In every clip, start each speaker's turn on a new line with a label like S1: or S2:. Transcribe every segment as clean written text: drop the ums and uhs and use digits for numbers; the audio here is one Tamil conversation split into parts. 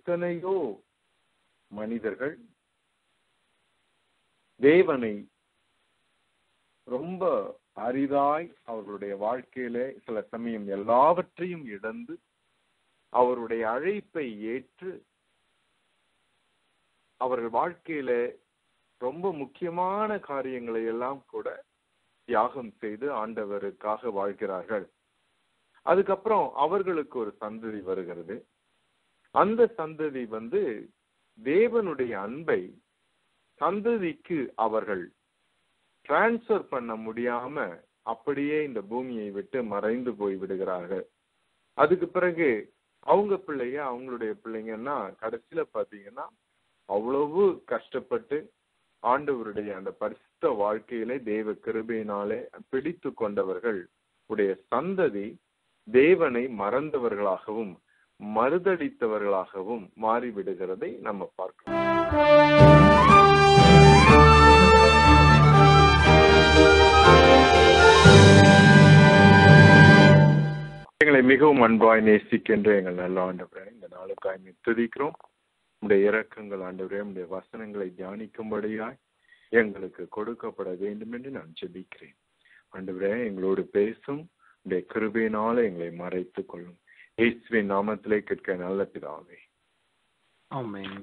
S1: எத்தனையோ மனிதர்கள் தேவனை ரொம்ப அரிதாய் அவர்களுடைய வாழ்க்கையில சில சமயம் எல்லாவற்றையும் இழந்து அவருடைய அழைப்பை ஏற்று அவர்கள் வாழ்க்கையில ரொம்ப முக்கியமான காரியங்களை எல்லாம் கூட தியாகம் செய்து ஆண்டவருக்காக வாழ்கிறார்கள். அதுக்கப்புறம் அவர்களுக்கு ஒரு சந்ததி வருகிறது. அந்த சந்ததி தேவனுடைய அன்பை சந்ததிக்கு அவர்கள் டிரான்ஸ்பர் பண்ண முடியாம அப்படியே இந்த பூமியை விட்டு மறைந்து போய் விடுகிறார்கள். அதுக்கு பிறகு அவங்க பிள்ளைங்க அவங்களுடைய பிள்ளைங்கன்னா கடைசியில பாத்தீங்கன்னா அவ்வளவு கஷ்டப்பட்டு ஆண்டவருடைய அந்த பரிசுத்த வாழ்க்கையிலே தேவ கிருபையினாலே பிடித்து கொண்டவர்கள் உடைய சந்ததி தேவனை மறந்தவர்களாகவும் மறுதளித்தவர்களாகவும் மாறிவிடுகிறதை நம்ம பார்க்கலாம். எங்களை மிகவும் அன்பாய் நேசிக்கின்ற எங்கள் நல்ல ஆண்டவரே, இந்த நாளுக்காய் துதிக்கிறோம். உடைய இரக்கங்கள் ஆண்டவரே, உடைய வசனங்களை தியானிக்கும்படியாய் எங்களுக்கு கொடுக்கப்பட வேண்டும் என்று நான் ஜெபிக்கிறேன். ஆண்டவரே, எங்களோடு பேசும் உடைய கிருபையினால எங்களை மறைத்துக் கொள்ளும். இயேசுவின் நாமத்திலே கேட்க நல்ல பிதாவே, ஆமென்.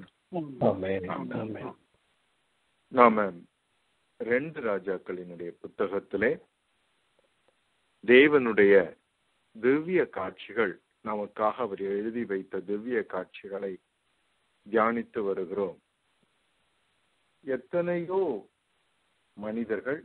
S1: நாம 2 ராஜாக்களினுடைய புத்தகத்திலே தேவனுடைய திவ்ய காட்சிகள், நமக்காக அவர் எழுதி வைத்த திவ்ய காட்சிகளை தியானித்து வருகிறோம். எத்தனையோ மனிதர்கள்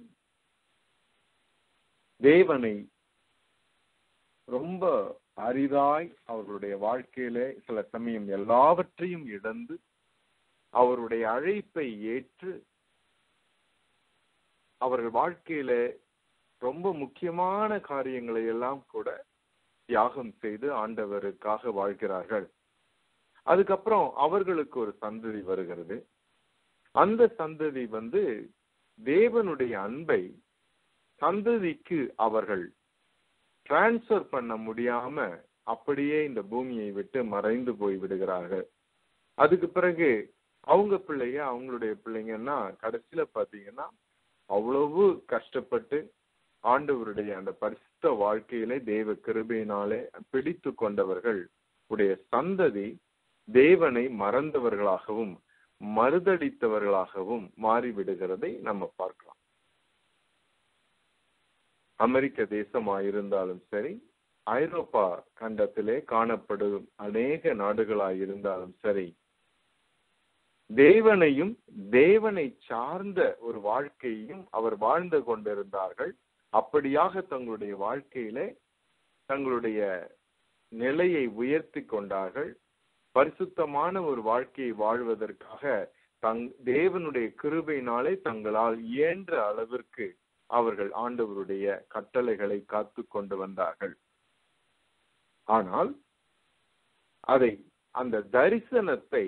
S1: தேவனை ரொம்ப அரிதாய் அவர்களுடைய வாழ்க்கையில சில சமயம் எல்லாவற்றையும் இழந்து அவருடைய அழைப்பை ஏற்று அவர்கள் வாழ்க்கையில ரொம்ப முக்கியமான காரியங்களை எல்லாம் கூட தியாகம் செய்து ஆண்டவருக்காக வாழ்கிறார்கள். அதுக்கப்புறம் அவர்களுக்கு ஒரு சந்ததி வருகிறது. அந்த சந்ததி தேவனுடைய அன்பை சந்ததிக்கு அவர்கள் டிரான்ஸ்பர் பண்ண முடியாம அப்படியே இந்த பூமியை விட்டு மறைந்து போய் விடுகிறார்கள். அதுக்கு பிறகு அவங்க பிள்ளைங்க அவங்களுடைய பிள்ளைங்கன்னா கடைசியில பாத்தீங்கன்னா அவ்வளவு கஷ்டப்பட்டு ஆண்டவருடைய அந்த பரிசுத்த வாழ்க்கையிலே தேவ கிருபையினாலே பிடித்து கொண்டவர்கள் உடைய சந்ததி தேவனை மறந்தவர்களாகவும் மறுதளித்தவர்களாகவும் மாறிவிடுகிறதை நம்ம பார்க்கலாம். அமெரிக்க தேசமாயிருந்தாலும் சரி, ஐரோப்பா கண்டத்திலே காணப்படும் அநேக நாடுகளாயிருந்தாலும் சரி, தேவனையும் தேவனை சார்ந்த ஒரு வாழ்க்கையையும் அவர் வாழ்ந்து கொண்டிருந்தார்கள். அப்படியாக தங்களுடைய வாழ்க்கையிலே தங்களுடைய நிலையை உயர்த்தி கொண்டார்கள். பரிசுத்தமான ஒரு வாழ்க்கையை வாழ்வதற்காக தேவனுடைய கிருபையினாலே தங்களால் இயன்ற அளவிற்கு அவர்கள் ஆண்டவருடைய கட்டளைகளை காத்து கொண்டு வந்தார்கள். ஆனால் அந்த தரிசனத்தை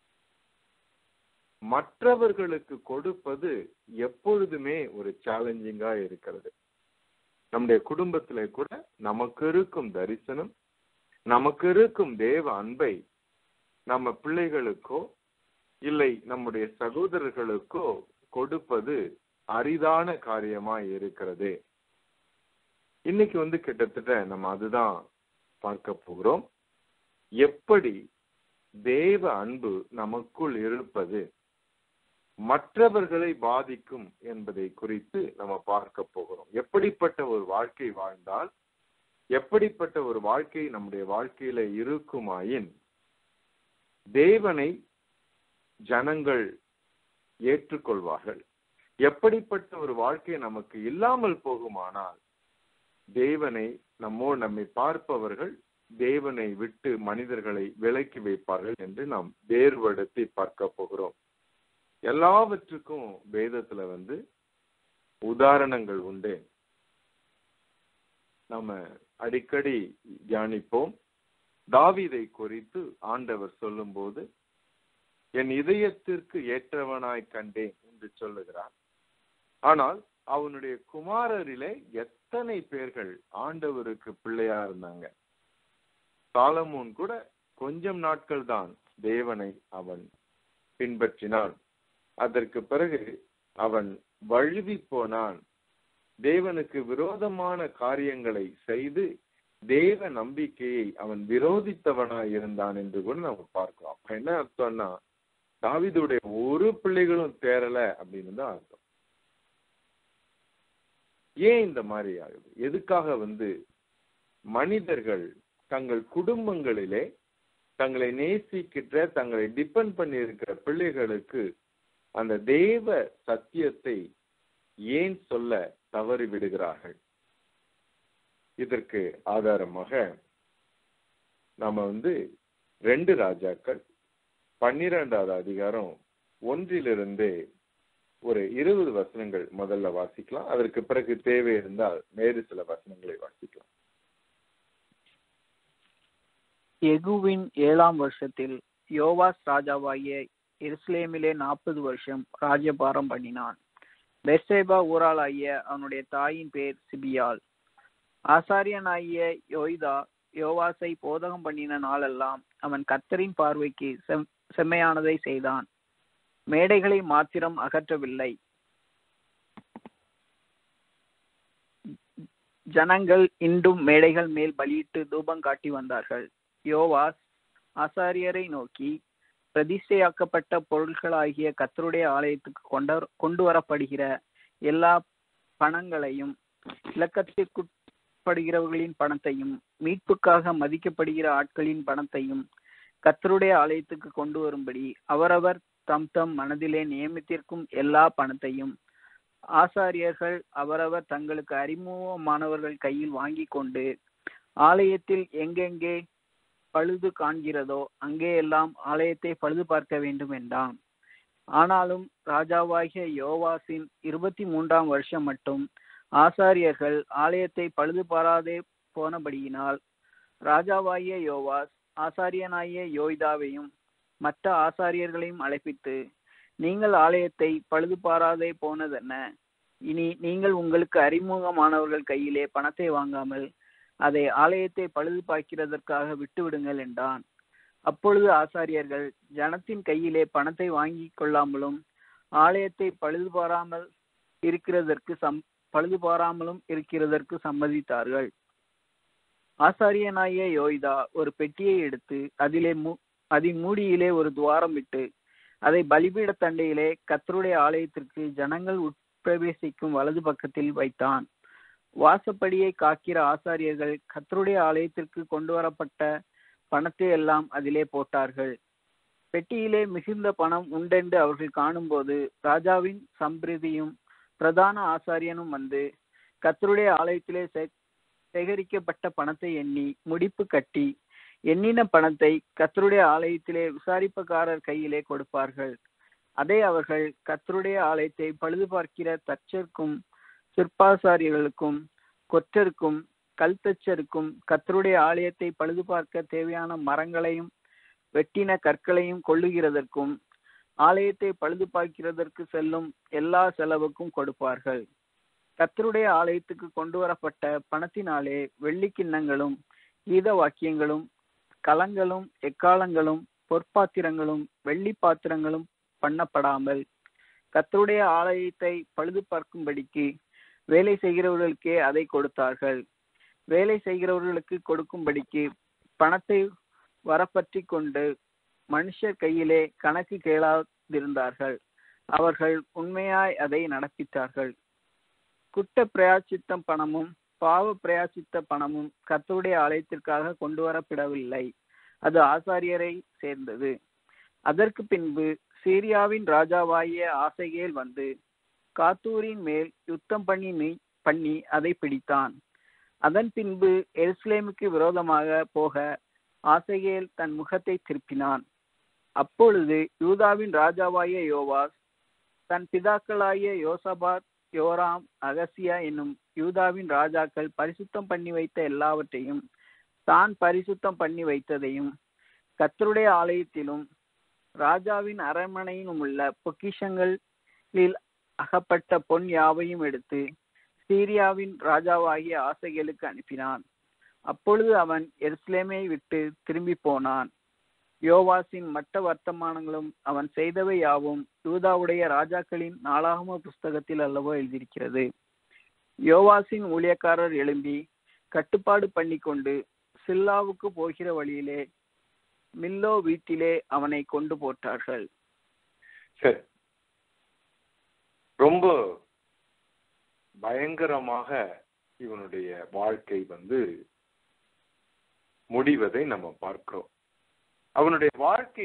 S1: மற்றவர்களுக்கு கொடுப்பது எப்பொழுதுமே ஒரு சேலஞ்சிங்கா இருக்கிறது. நம்முடைய குடும்பத்திலே கூட நமக்கு இருக்கும் தரிசனம், நமக்கு இருக்கும் தேவ அன்பை நம்ம பிள்ளைகளுக்கோ இல்லை நம்முடைய சகோதரர்களுக்கோ கொடுப்பது அரிதான காரியமா இருக்கிறது. இன்னைக்கு கிட்டத்தட்ட நம்ம அதுதான் பார்க்க போகிறோம். எப்படி தேவ அன்பு நமக்குள் இருப்பது மற்றவர்களை பாதிக்கும் என்பதை குறித்து நம்ம பார்க்க போகிறோம். எப்படிப்பட்ட ஒரு வாழ்க்கை வாழ்ந்தால், எப்படிப்பட்ட ஒரு வாழ்க்கை நம்முடைய வாழ்க்கையில இருக்குமாயின் தேவனை ஜனங்கள் ஏற்றுக்கொள்வார்கள். எப்படிப்பட்ட ஒரு வாழ்க்கை நமக்கு இல்லாமல் போகுமானால் தேவனை நம்மை பார்ப்பவர்கள் தேவனை விட்டு மனிதர்களை விலக்கி வைப்பார்கள் என்று நாம் வேறுபடுத்தி பார்க்க போகிறோம். எல்லாவற்றுக்கும் வேதத்துல உதாரணங்கள் உண்டு. நம்ம அடிக்கடி தியானிப்போம். தாவீதை குறித்து ஆண்டவர் சொல்லும் போது, என் இதயத்திற்கு ஏற்றவனாய் கண்டேன் என்று சொல்லுகிறார். ஆனால் அவனுடைய குமாரரிலே எத்தனை பேர்கள் ஆண்டவருக்கு பிள்ளையா இருந்தாங்க. சாலமோன் கூட கொஞ்சம் நாட்கள் தான் தேவனை அவன் பின்பற்றினான். அதற்கு பிறகு அவன் வழுவி போனான். தேவனுக்கு விரோதமான காரியங்களை செய்து தேவ நம்பிக்கையை அவன் விரோதித்தவனாய் இருந்தான் என்று கூட நம்ம பார்க்கலாம். என்ன அர்த்தம்னா, தாவீதுடைய ஒரு பிள்ளைகளும் தேரல அப்படின்னு தான் அர்த்தம். ஏன் இந்த மாதிரி ஆகுது? எதுக்காக மனிதர்கள் தங்கள் குடும்பங்களிலே தங்களை நேசிக்கின்ற, தங்களை டிபெண்ட் பண்ணி இருக்கிற பிள்ளைகளுக்கு அந்த தேவ சத்தியத்தை ஏன் சொல்ல தவறி விடுகிறார்கள்? இதற்கு ஆதாரமாக நாம 2 ராஜாக்கள் 12வது அதிகாரம் 1 ஒரு 20 வசனங்கள் முதல்ல வாசிக்கலாம். அதற்கு பிறகு தேவை இருந்தால் வேறு சில வசனங்களை வாசிக்கலாம்.
S2: யெகூவின் 7ஆம் வருஷத்தில் யோவாஸ் ராஜாவாகிய எருசலேமிலே 40 வருஷம் ராஜ்யபாரம் பண்ணினான். பெர்சேபா ஊராளாகிய அவனுடைய தாயின் பேர் சிபியாள். ஆசாரியனாகிய யோய்தா யோவாசை போதகம் பண்ணின நாளெல்லாம் அவன் கர்த்தரின் பார்வைக்கு செம்மையானதை செய்தான். மேடைகளை மாத்திரம் அகற்றவில்லை, ஜனங்கள் இன்றும் மேடைகள் மேல் பலியிட்டு தூபம் காட்டி வந்தார்கள். யோவாஸ் ஆசாரியரை நோக்கி, பிரதிஷ்டையாக்கப்பட்ட பொருட்களாகிய கர்த்தருடைய ஆலயத்துக்கு கொண்டு வரப்படுகிற எல்லா பணங்களையும், இலக்கத்திற்குட்படுகிறவர்களின் பணத்தையும், மீட்புக்காக மதிக்கப்படுகிற ஆட்களின் பணத்தையும் கர்த்தருடைய ஆலயத்துக்கு கொண்டு வரும்படி அவரவர் தம் தம் மனதிலே நியமித்திருக்கும் எல்லா பணத்தையும் ஆசாரியர்கள் அவரவர் தங்களுக்கு அறிமுகமானவர்கள் கையில் வாங்கி கொண்டு ஆலயத்தில் எங்கெங்கே பழுது காண்கிறதோ அங்கே எல்லாம் ஆலயத்தை பழுது பார்க்க வேண்டும் என்றான். ஆனாலும் ராஜாவாகிய யோவாசின் 23ஆம் வருஷம் மட்டும் ஆசாரியர்கள் ஆலயத்தை பழுது பாராதே போனபடியினால் ராஜாவாகிய யோவாஸ் ஆசாரியனாகிய யோய்தாவையும் மற்ற ஆசாரியர்களையும் அழைப்பித்து, நீங்கள் ஆலயத்தை பழுது பாராதே போனதென்ன? இனி நீங்கள் உங்களுக்கு அறிமுகமானவர்கள் கையிலே பணத்தை வாங்காமல் அதை ஆலயத்தை பழுது பார்க்கிறதற்காக விட்டுவிடுங்கள் என்றான். அப்பொழுது ஆசாரியர்கள் ஜனத்தின் கையிலே பணத்தை வாங்கி கொள்ளாமலும் ஆலயத்தை பழுது பாராமலும் இருக்கிறதற்கு சம்மதித்தார்கள். ஆசாரியனாகிய யோய்தா ஒரு பெட்டியை எடுத்து அதின் மூடியிலே ஒரு துவாரம் விட்டு அதை பலிபீட தண்டையிலே கர்த்தருடைய ஆலயத்திற்கு ஜனங்கள் உட்பிரவேசிக்கும் வலது பக்கத்தில் வைத்தான். வாசப்படியை காக்கிற ஆசாரியர்கள் கர்த்தருடைய ஆலயத்திற்கு கொண்டு வரப்பட்ட பணத்தை எல்லாம் அதிலே போட்டார்கள். பெட்டியிலே மிகுந்த பணம் உண்டென்று அவர்கள் காணும்போது ராஜாவின் சம்பிரதியும் பிரதான ஆசாரியனும் கர்த்தருடைய ஆலயத்திலே சேகரிக்கப்பட்ட பணத்தை எண்ணி முடிப்பு கட்டி எண்ணின பணத்தை கர்த்தருடைய ஆலயத்திலே விசாரிப்புக்காரர் கையிலே கொடுப்பார்கள். அதை அவர்கள் கர்த்தருடைய ஆலயத்தை பழுது பார்க்கிற தச்சருக்கும் சிற்பாசாரியர்களுக்கும் கொற்றருக்கும் கல்தச்சருக்கும் கர்த்தருடைய ஆலயத்தை பழுது பார்க்க தேவையான மரங்களையும் வெட்டின கற்களையும் கொள்ளுகிறதற்கும் ஆலயத்தை பழுது பார்க்கிறதற்கு செல்லும் எல்லா செலவுக்கும் கொடுப்பார்கள். கர்த்தருடைய ஆலயத்துக்கு கொண்டு வரப்பட்ட பணத்தினாலே வெள்ளி கிண்ணங்களும் கீத வாக்கியங்களும் கலங்களும் எக்காலங்களும் பொற்பாத்திரங்களும் வெள்ளி பாத்திரங்களும் பண்ணப்படாமல் கர்த்தருடைய ஆலயத்தை பழுது பார்க்கும்படிக்கு வேலை செய்கிறவர்களுக்கே அதை கொடுத்தார்கள். வேலை செய்கிறவர்களுக்கு கொடுக்கும்படிக்கு பணத்தை வரப்பற்றி கொண்டு மனுஷர் கையிலே கணக்கு கேளாதிருந்தார்கள். அவர்கள் உண்மையாய் அதை நடப்பித்தார்கள். குற்ற பிரயாச்சித்த பணமும் பாவ பிரயாச்சித்த பணமும் கர்த்தருடைய ஆலயத்திற்காக கொண்டு வரப்படவில்லை, அது ஆசாரியரை சேர்ந்தது. அதற்கு பின்பு சீரியாவின் ராஜாவாகிய ஆசகேல் காத்தூரின் மேல் யுத்தம் பண்ணி அதை பிடித்தான். அதன் பின்பு எருசலேமுக்கு விரோதமாக போக ஆசகேல் தன் முகத்தை திருப்பினான். அப்பொழுது யூதாவின் ராஜாவாகிய யோவாஸ் தன் பிதாக்களாகிய யோசபாத், யோராம், அகசியா என்னும் யூதாவின் ராஜாக்கள் பரிசுத்தம் பண்ணி வைத்த எல்லாவற்றையும் தான் பரிசுத்தம் பண்ணி வைத்ததையும் கர்த்தருடைய ஆலயத்திலும் ராஜாவின் அரண்மனையிலும் உள்ள பொக்கிஷங்களில் அகப்பட்ட பொன் யாவையும் எடுத்து சீரியாவின் ராஜாவாகிய ஆசகேலுக்கு அனுப்பினான். அப்பொழுது அவன் எருசலேமை விட்டு திரும்பி போனான். யோவாசின் மற்ற வர்த்தமானங்களும் அவன் செய்தவை யாவும் யூதாவுடைய ராஜாக்களின் நாளாகம புஸ்தகத்தில் அல்லவோ எழுதியிருக்கிறது. யோவாசின் ஊழியக்காரர் எழும்பி கட்டுப்பாடு பண்ணி கொண்டு சில்லாவுக்கு போகிற வழியிலே மில்லோ வீட்டிலே அவனை கொண்டு போட்டார்கள்.
S1: சரி, ரொம்ப பயங்கரமாக இவனுடைய வாழ்க்கை முடிவதை நம்ம பார்க்கிறோம். அவனுடைய வாழ்க்கை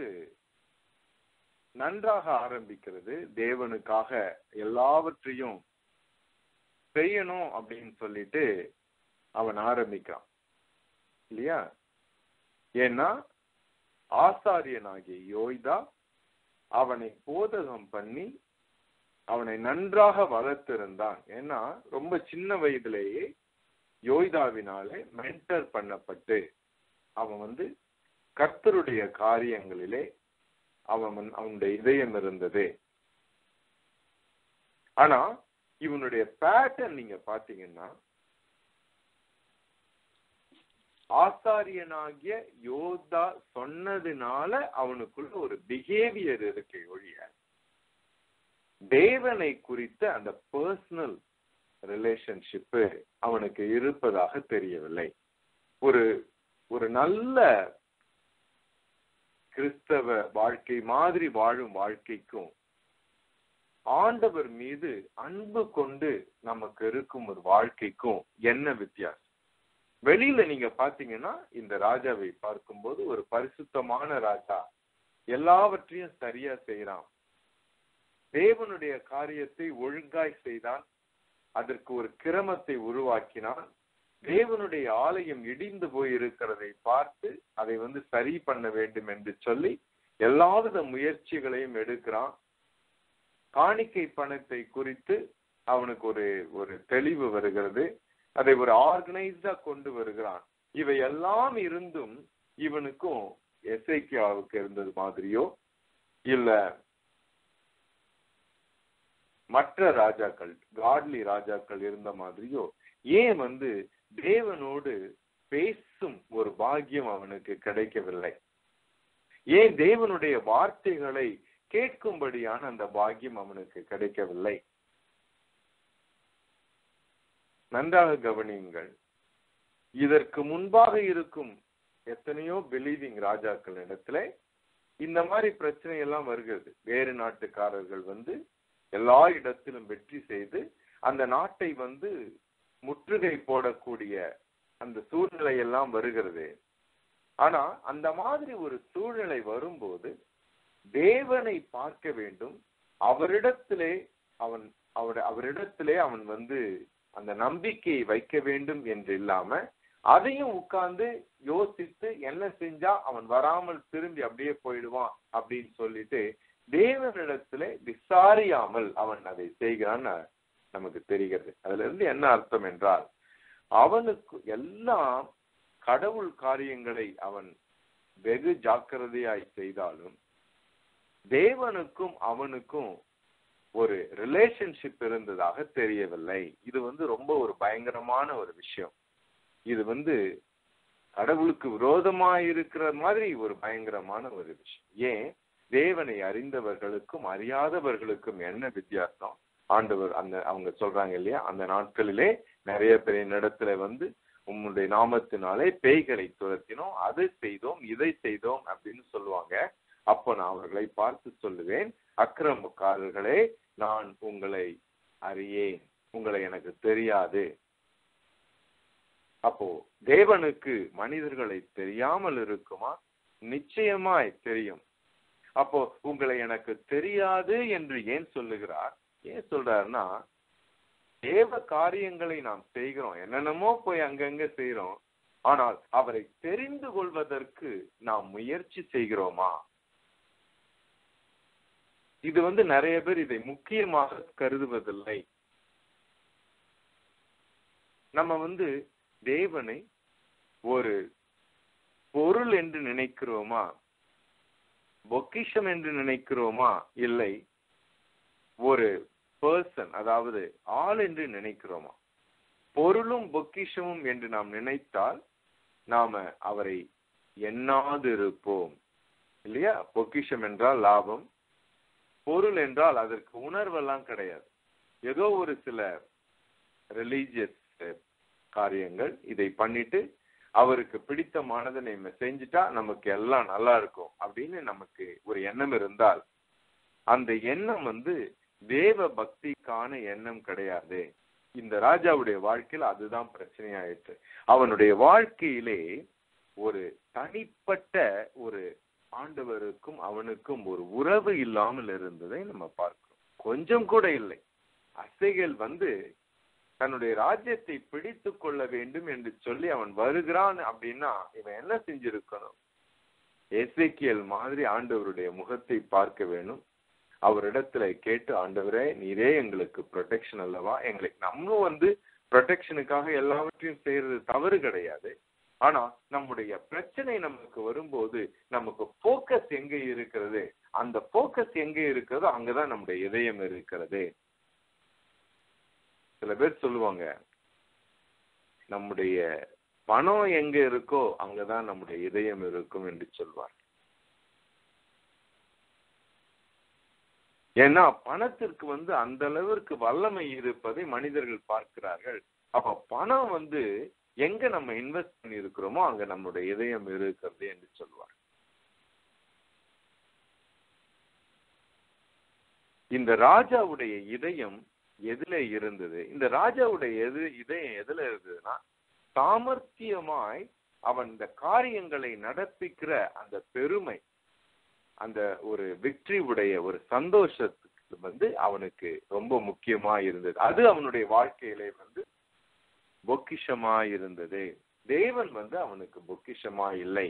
S1: நன்றாக ஆரம்பிக்கிறது. தேவனுக்காக எல்லாவற்றையும் செய்யணும் அப்படின்னு சொல்லிட்டு அவன் ஆரம்பிக்கிறான் இல்லையா? ஏன்னா ஆசாரியனாகிய யோய்தா அவனை போதகம் பண்ணி அவனை நன்றாக வளர்த்திருந்தான். ஏன்னா ரொம்ப சின்ன வயதிலேயே யோய்தாவினாலே மென்டர் பண்ணப்பட்டு அவன் கர்த்தருடைய காரியங்களிலே அவனுடைய இதயம் இருந்தது. ஆனா இவனுடைய பேட்டர்ன் நீங்க பாத்தீங்கன்னா, ஆசாரியனாகிய யோதா சொன்னதுனால அவனுக்குள்ள ஒரு பிஹேவியர் இருக்கு ஒழிய தேவனை குறித்த அந்த பர்சனல் ரிலேஷன்ஷிப் அவனுக்கு இருப்பதாக தெரியவில்லை. ஒரு நல்ல கிறிஸ்தவ வாழ்க்கை மாதிரி வாழும் வாழ்க்கைக்கும் ஆண்டவர் மீது அன்பு கொண்டு நமக்கு இருக்கும் ஒரு வாழ்க்கைக்கும் என்ன வித்தியாசம்? வெளியில நீங்க பாத்தீங்கன்னா இந்த ராஜாவை பார்க்கும்போது ஒரு பரிசுத்தமான ராஜா, எல்லாவற்றையும் சரியா செய்யறான், தேவனுடைய காரியத்தை ஒழுங்காய் செய்தான், அதற்கு ஒரு கிரமத்தை உருவாக்கினான், தேவனுடைய ஆலயம் இடிந்து போய் இருக்கிறதை பார்த்து அதை சரி பண்ண வேண்டும் என்று சொல்லி எல்லாவித முயற்சிகளையும் எடுக்கிறான். காணிக்கை பணத்தை குறித்து அவனுக்கு ஒரு தெளிவு வருகிறது, அதை ஒரு ஆர்கனைஸ்டா கொண்டு வருகிறான். இவை எல்லாம் இருந்தும் இவனுக்கும் எசேக்கியாவுக்கு இருந்தது மாதிரியோ இல்ல மற்ற ராஜாக்கள் காட்லி ராஜாக்கள் இருந்த மாதிரியோ ஏன் தேவனோடு பேசும் ஒரு பாக்கியம் அவனுக்கு கிடைக்கவில்லை? ஏன் தேவனுடைய வார்த்தைகளை கேட்கும்படியான அந்த பாக்கியம் அவனுக்கு கிடைக்கவில்லை? நன்றாக கவனியுங்கள். இதற்கு முன்பாக இருக்கும் எத்தனையோ பிலீவிங் ராஜாக்கள் இடத்துல இந்த மாதிரி பிரச்சனை எல்லாம் வருகிறது. வேறு நாட்டுக்காரர்கள் எல்லா இடத்திலும் வெற்றி செய்து அந்த நாட்டை முற்றுகை போடக்கூடிய அந்த சூழ்நிலை எல்லாம் வருகிறது. ஆனா அந்த மாதிரி ஒரு சூழ்நிலை வரும்போது தேவனை பார்க்க வேண்டும், அவரிடத்திலே அவன் அந்த நம்பிக்கையை வைக்க வேண்டும் என்று இல்லாம அதையும் உட்கார்ந்து யோசித்து என்ன செஞ்சா அவன் வராமல் திரும்பி அப்படியே போயிடுவான் அப்படின்னு சொல்லிட்டு தேவனிடத்துல விசாரியாமல் அவன் அதை செய்கிறான்னு நமக்கு தெரிகிறது. அதுல இருந்து என்ன அர்த்தம் என்றால், அவனுக்கு எல்லாம் கடவுள் காரியங்களை அவன் வெகு ஜாக்கிரதையாய் செய்தாலும் தேவனுக்கும் அவனுக்கும் ஒரு ரிலேஷன்ஷிப் இருந்ததாக தெரியவில்லை. இது ரொம்ப ஒரு பயங்கரமான ஒரு விஷயம். இது கடவுளுக்கு விரோதமாய் இருக்கிற மாதிரி ஒரு பயங்கரமான ஒரு விஷயம். ஏன்? தேவனை அறிந்தவர்களுக்கும் அறியாதவர்களுக்கும் என்ன வித்தியாசம்? ஆண்டவர் அவங்க சொல்றாங்க இல்லையா, அந்த நாட்களிலே நிறைய பேர் இடத்துல உம்முடைய நாமத்தினாலே பேய்களை துரத்தினோம், அதை செய்தோம், இதை செய்தோம் அப்படின்னு சொல்லுவாங்க. அப்போ நான் அவர்களை பார்த்து சொல்லுவேன், அக்கிரமக்காரர்களே, நான் உங்களை அறியேன், உங்களை எனக்கு தெரியாது. அப்போ தேவனுக்கு மனிதர்களை தெரியாமல் இருக்குமா? நிச்சயமாய் தெரியும். அப்போ உங்களை எனக்கு தெரியாது என்று ஏன் சொல்லுகிறார்? ஏன் சொல்றாருன்னா, தேவ காரியங்களை நாம் செய்கிறோம், என்னென்னமோ போய் அங்கங்க செய்யறோம், ஆனால் அவரை தெரிந்து கொள்வதற்கு நாம் முயற்சி செய்கிறோமா? இது நிறைய பேர் இதை முக்கியமாக கருதுவதில்லை. நம்ம தேவனை ஒரு பொருள் என்று நினைக்கிறோமா, பொக்கிஷம் என்று நினைக்கிறோமா, இல்லை ஒரு பர்சன், அதாவது ஆள் என்று நினைக்கிறோமா? பொருளும் பொக்கிஷமும் என்று நாம் நினைத்தால் நாம அவரை எண்ணாது இருப்போம். இல்லையா? பொக்கிஷம் என்றால் லாபம், பொருள் என்றால் அதற்கு உணர்வெல்லாம் கிடையாது. ஏதோ ஒரு சில ரிலீஜியஸ் காரியங்கள், இதை பண்ணிட்டு அவருக்கு பிடித்தமானதை நம்ம செஞ்சுட்டா நமக்கு எல்லாம் நல்லா இருக்கும் அப்படின்னு நமக்கு ஒரு எண்ணம் இருந்தால், அந்த எண்ணம் தேவ பக்திக்கான எண்ணம் கிடையாது. இந்த ராஜாவுடைய வாழ்க்கையில் அதுதான் பிரச்சனையாயிற்று. அவனுடைய வாழ்க்கையிலே ஒரு தனிப்பட்ட ஒரு ஆண்டவருக்கும் அவனுக்கும் ஒரு உறவு இல்லாமல் இருந்ததை நம்ம பார்க்கிறோம். கொஞ்சம் கூட இல்லை. அசைகள் தன்னுடைய ராஜ்யத்தை பிடித்து கொள்ள வேண்டும் என்று சொல்லி அவன் வருகிறான் அப்படின்னா இவன் என்ன செஞ்சிருக்கணும்? எசேக்கியேல் மாதிரி ஆண்டவருடைய முகத்தை பார்க்க வேணும். அவரிடத்துல கேட்டு, ஆண்டவரே நீரே எங்களுக்கு ப்ரொடெக்ஷன் அல்லவா, எங்களுக்கு நம்மளும் ப்ரொடெக்ஷனுக்காக எல்லாவற்றையும் செய்யறது தவறு கிடையாது. ஆனா நம்முடைய பிரச்சனை நமக்கு வரும்போது நமக்கு போக்கஸ் எங்க இருக்கிறது? அந்த போக்கஸ் எங்க இருக்கிறதோ அங்கதான் நம்முடைய இதயம் இருக்கிறது. சில பேர் சொல்லுவாங்க, நம்முடைய பணம் எங்க இருக்கோ அங்கதான் நம்முடைய இதயம் இருக்கும் என்று சொல்வார். ஏன்னா பணத்திற்கு அந்த அளவிற்கு வல்லமை இருப்பதை மனிதர்கள் பார்க்கிறார்கள். அப்ப பணம் எங்க நம்ம இன்வெஸ்ட் பண்ணி இருக்கிறோமோ அங்க நம்முடைய இதயம் இருக்கிறது என்று சொல்வார். இந்த ராஜாவுடைய இதயம் எதுல இருந்தது? இந்த ராஜாவுடைய இதயம் எதுல இருந்ததுன்னா, சாமர்த்தியமாய் அவன் இந்த காரியங்களை நடப்பிக்கிற அந்த பெருமை, அந்த ஒரு விக்டரி உடைய ஒரு சந்தோஷத்துக்கு அவனுக்கு ரொம்ப முக்கியமா இருந்தது. அது அவனுடைய வாழ்க்கையிலே பொக்கிஷமா இருந்தது. தேவன் அவனுக்கு பொக்கிஷமா இல்லை.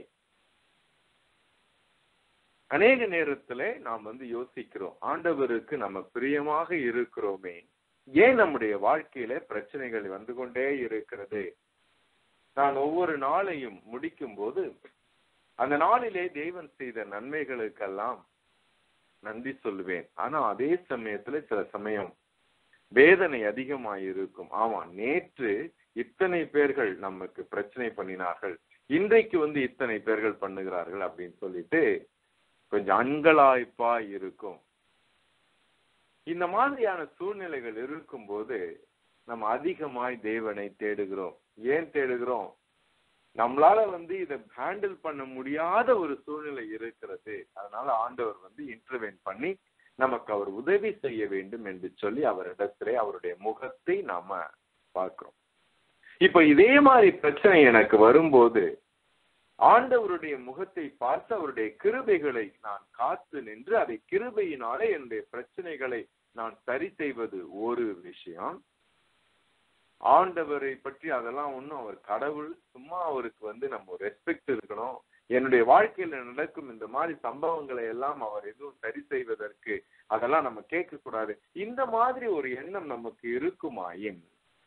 S1: அநேக நேரத்துல நாம் யோசிக்கிறோம், ஆண்டவருக்கு நம்ம பிரியமாக இருக்கிறோமே, ஏன் நம்முடைய வாழ்க்கையில பிரச்சனைகள் வந்து கொண்டே இருக்கிறது? நான் ஒவ்வொரு நாளையும் முடிக்கும் போது அந்த நாளிலே தேவன் செய்த நன்மைகளுக்கெல்லாம் நன்றி சொல்லுவேன். ஆனா அதே சமயத்துல சில சமயம் வேதனை அதிகமாயிருக்கும். ஆமா, நேற்று இத்தனை பேர்கள் நமக்கு பிரச்சனை பண்ணினார்கள், இன்றைக்கு இத்தனை பேர்கள் பண்ணுகிறார்கள் அப்படின்னு சொல்லிட்டு கொஞ்சம் அங்கலாய்ப்பா இருக்கும். இந்த மாதிரியான சூழ்நிலைகள் இருக்கும்போது நம்ம அதிகமாய் தேவனை தேடுகிறோம். ஏன் தேடுகிறோம்? நம்மளால இதை ஹேண்டில் பண்ண முடியாத ஒரு சூழ்நிலை இருக்கிறது. அதனால ஆண்டவர் இன்டர்வென் பண்ணி நமக்கு அவர் உதவி செய்ய வேண்டும் என்று சொல்லி அவரிடத்திலே அவருடைய முகத்தை நாம பார்க்கிறோம். இப்ப இதே மாதிரி பிரச்சனை எனக்கு வரும்போது ஆண்டவருடைய முகத்தை பார்த்து அவருடைய கிருபைகளை நான் காத்து நின்று அதை கிருபையினாலே என்னுடைய பிரச்சனைகளை நான் சரி செய்வது ஒரு விஷயம். ஆண்டவரை பற்றி அதெல்லாம் ஒன்றும், அவர் கடவுள், சும்மா அவருக்கு நம்ம ரெஸ்பெக்ட் இருக்கணும். என்னுடைய வாழ்க்கையில நடக்கும் இந்த மாதிரி சம்பவங்களை எல்லாம் அவர் எதுவும் சரி செய்வதற்கு அதெல்லாம் நம்ம கேட்க கூடாது. இந்த மாதிரி ஒரு எண்ணம் நமக்கு இருக்குமாயின்